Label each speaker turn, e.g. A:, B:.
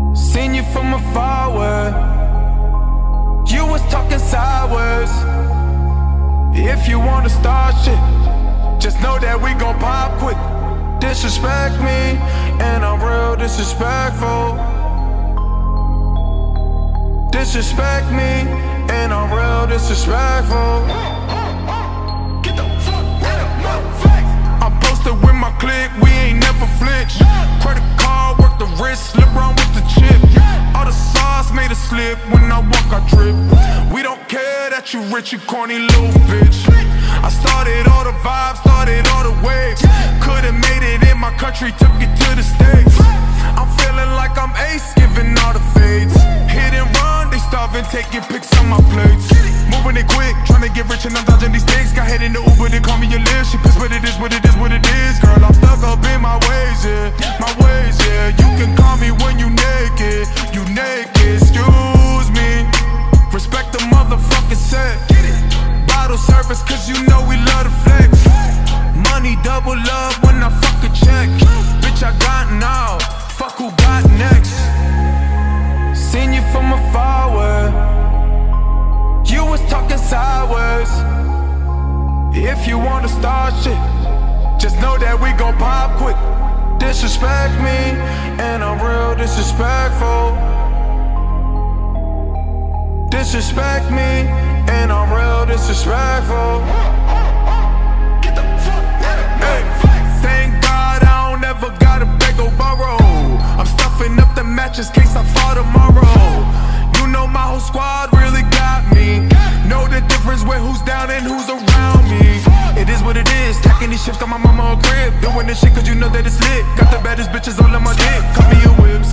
A: Seen you from afar where you was talking sideways. If you wanna start shit, just know that we gon' pop quick. Disrespect me, and I'm real disrespectful. Disrespect me, and I'm real disrespectful. Get the fuck out of my face. I'm posted with my clique, we ain't never flinch. Credit card, work the wrist, LeBron with the chip. All the sauce made a slip, when I walk I trip. We don't care that you rich, you corny little bitch. I started all the vibes, started all the waves. Could've made it in my country, took it to the States. I'm feeling like I'm Ace, giving all the fades. Hit and run, they starving, taking pics on my plates. Moving it quick, trying to get rich and I'm dodging these things. Got head in the Uber, they call me your list. She pissed, but it is what it is, what it is. Girl, I'm stuck up in my ways, yeah. My ways, yeah. You can call me when you naked. You naked, excuse me. Respect the motherfucking set. Bottle service, cause you know we love to flex. Money double love when I fuck a check. Bitch, I got now, fuck who got next. Seen you from afar where you was talking sideways. If you wanna start shit, just know that we gon' pop quick. Disrespect me, and I'm real disrespectful. Disrespect me, and I'm real disrespectful. Get the fuck out of my face. Thank God I don't ever gotta beg or borrow. I'm stuffing up the mattress case I fall tomorrow. You know my whole squad really got me. Know the difference with who's down and who's around me. It is what it is, stacking these ships, got my mama a crib. Doing this shit cause you know that it's lit. Got the baddest bitches all on my dick. Cut me a whip,